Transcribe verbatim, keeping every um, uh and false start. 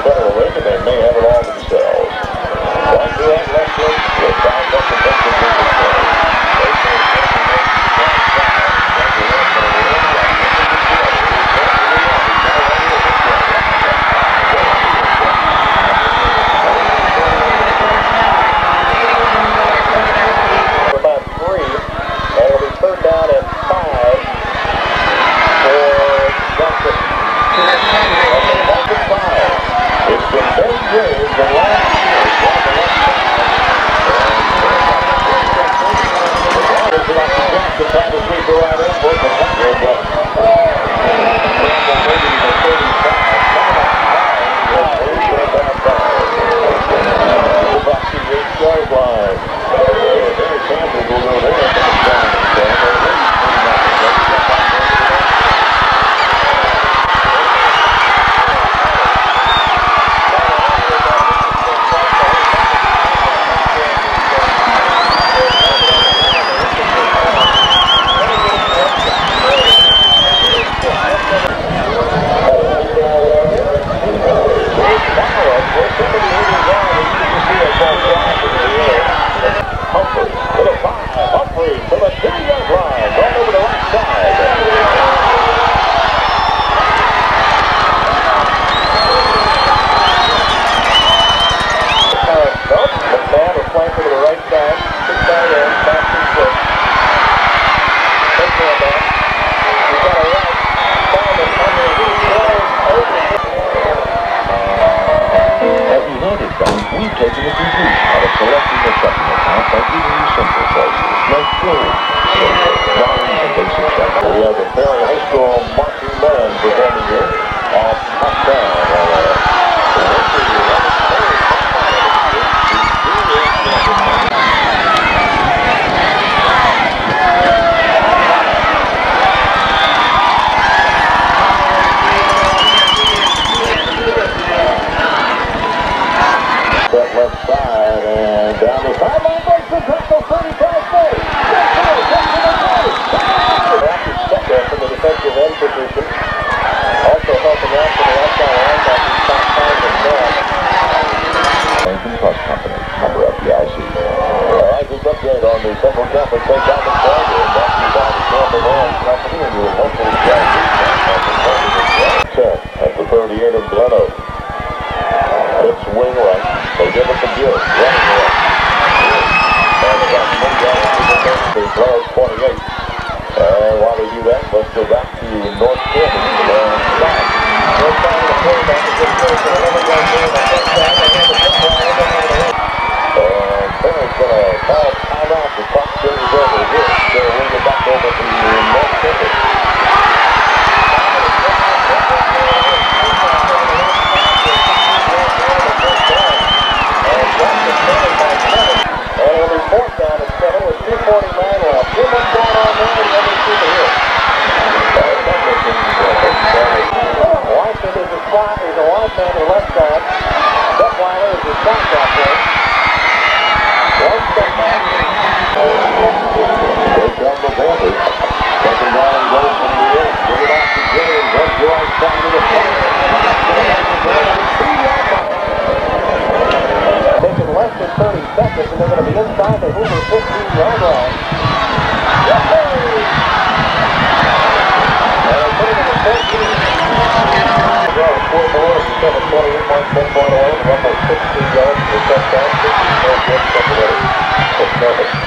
Federal League, and they may have it all themselves. One direct left field, with five up the next to the about three, and it'll be third down at five for Justin. It's been very good the last year. It's about to jump to try to sweep her out in for the yard line. Barry Sanders will go there. We've taken the conclusion out of selecting a checking account by using simple choices like gold, silver, bronze, and basic checking. We have the Perry High School marching band performing here at Touchdown. Left side and down the sideline goes the tackle, thirty-five feet. After step there from the defensive end position. Also helping out for the outside linebacker, top five and one. Lincoln Trust Company, member F D I C. All right, this update on the Central Catholic Saint Thomas Friday, brought to you by the Campbell Oil Company and your local gas station. At the thirty-eight of Glen Oak. It's wing right. They give it to Buick. Running right. And they got one down to the third. They play at twenty-eight. And while they do that, let's go back to North Canton. And back. North side of the quarterback is in place. And another guy there on the front side. And then the front side. And Perry's going to call timeout. The clock goes over here. So we'll get back over to North Canton. Fourth down at seven with two forty-nine left. Two men down on there and the other two to hit. Washington is a slot, is a wide man to the left side. Detweiler is the shot out there. One step back. Here come the Panthers. Second down and goes from the end. Give it off to James. Runs the right side to the front. Taking less than thirty seconds, and they're going to be inside the Hoover fifteen-yard line. Yes, sir! And they're putting it at fourteen. Well, the scoreboard is seven twenty-eight points, one point away. Roughly sixteen yards for the touchdown. sixteen-four good, second.